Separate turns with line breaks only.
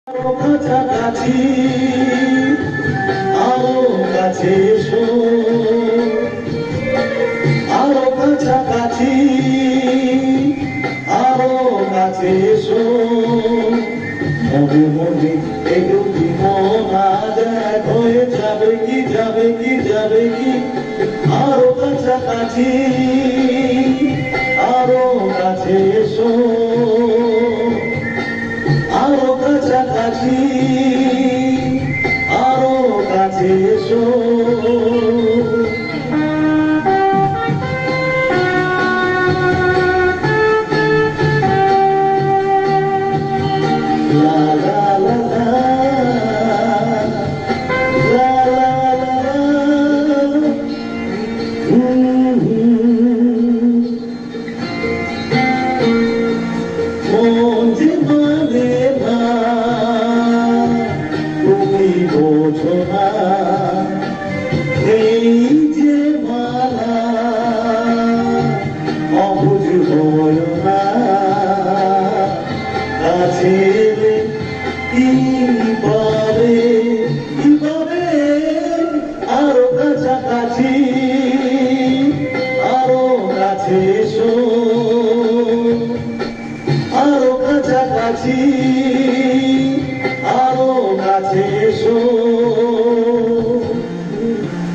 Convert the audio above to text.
কাছাকাছি আরো কাছে এসো, আরো কাছাকাছি আরো কাছে এসো, মনে মনে এগুলি মনা দেখ হয়ে যাবে কি যাবে কি যাবে কি, আরো কাছাকাছি আরো কাছে এসো, আরো কাছাকাছি আরো কাছে এসো। লা লা লা লা লা মন যে মানে না তুমি বোঝো না, এই যে মালা অবুঝ হলো না, কাছে কি পাবে কি পাবে, আরো কাছাকাছি আরো কাছে এসো, আরো কাছাকাছি আরো কাছে এসো।